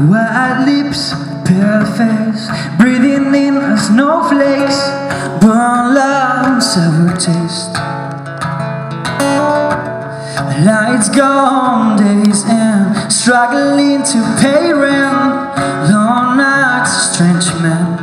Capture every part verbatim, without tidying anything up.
white lips, pale face, breathing in snowflakes, burn lungs, sour taste. Lights gone, days in, struggling to pay rent, long nights, strange men.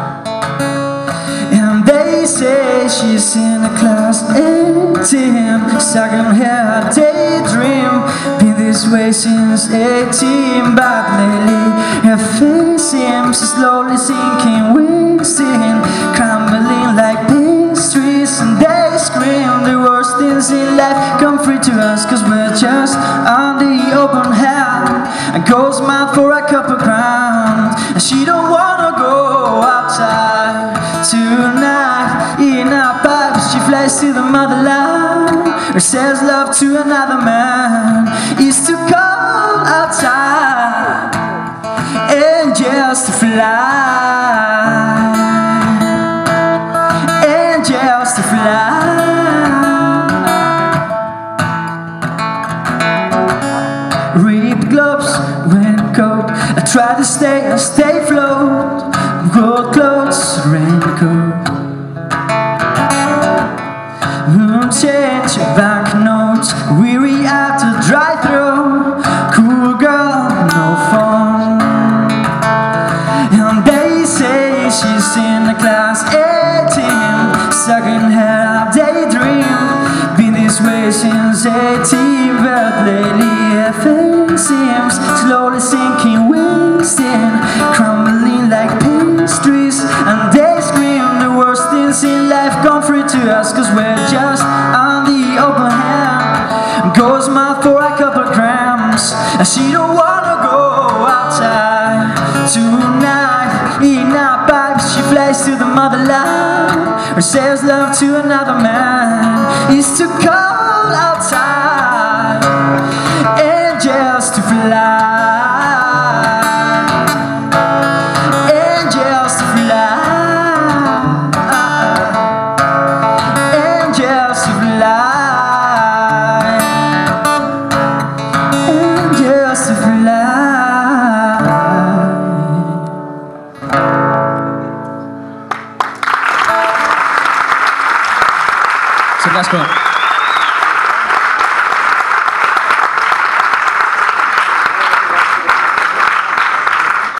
And they say she's in a class eighteen, stuck in her daydream. Been this way since eighteen, but lately her face seems slowly sinking, wasting, crumbling like pastries. And they scream the worst things in life come free to us, cause we're just on the open hand. And goes mad for a couple grams, and she don't wanna go outside tonight. In her pipes she flies to the motherland, or says love to another man is too cold outside, and just to fly, and just to fly. Ripped gloves, raincoat, I try to stay, I stay afloat. Gold clothes, raincoat. Won't change banknotes, weary at the dry throat. Cool girl, no fun. And they say she's in the class eighteen, stuck in her daydream. Been this way since eighteen, but lately her face seems slowly sinking, wasting, crumbling like pastries. And they scream the worst things in life come free to us, cause we're just on the open hand. Goes mad for a couple grams, and she don't wanna go outside tonight. In her pipes she flies to the motherland, or says love to another man is too cold outside, and just to fly. Så værsgo.